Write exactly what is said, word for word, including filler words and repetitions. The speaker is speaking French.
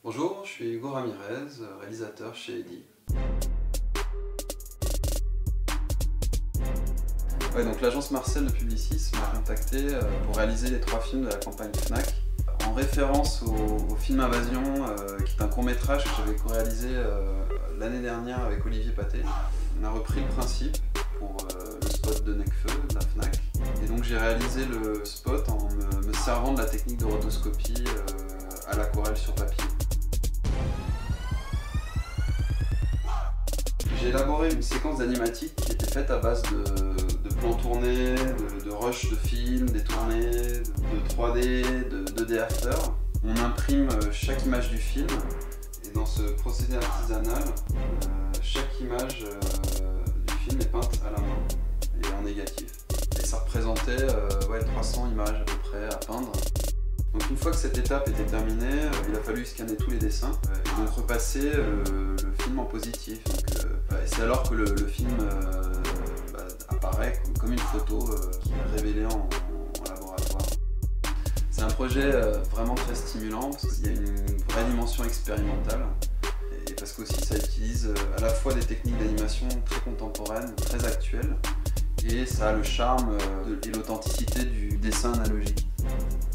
Bonjour, je suis Hugo Ramirez, réalisateur chez Eddy. Ouais, donc l'agence Marcel de Publicis m'a contacté pour réaliser les trois films de la campagne Fnac. En référence au, au film Invasion, euh, qui est un court-métrage que j'avais co-réalisé euh, l'année dernière avec Olivier Pathé. On a repris le principe pour euh, le spot de Necfeu, de la Fnac. Et donc j'ai réalisé le spot en me, me servant de la technique de rotoscopie euh, à l'aquarelle sur papier. J'ai élaboré une séquence d'animatique qui était faite à base de, de plans tournés, de, de rush de films, des tournées, de, de trois D, de deux D after. On imprime chaque image du film et dans ce procédé artisanal, euh, chaque image euh, du film est peinte à la main et en négatif. Et ça représentait euh, ouais, trois cents images à peu près à peindre. Donc une fois que cette étape était terminée, euh, il a fallu scanner tous les dessins euh, et donc repasser euh, le film en positif. Donc, euh, et c'est alors que le, le film euh, bah, apparaît comme, comme une photo euh, qui est révélée en, en laboratoire. C'est un projet euh, vraiment très stimulant parce qu'il y a une vraie dimension expérimentale et parce qu'aussi ça utilise euh, à la fois des techniques d'animation très contemporaines, très actuelles, et ça a le charme euh, de, et l'authenticité du dessin analogique.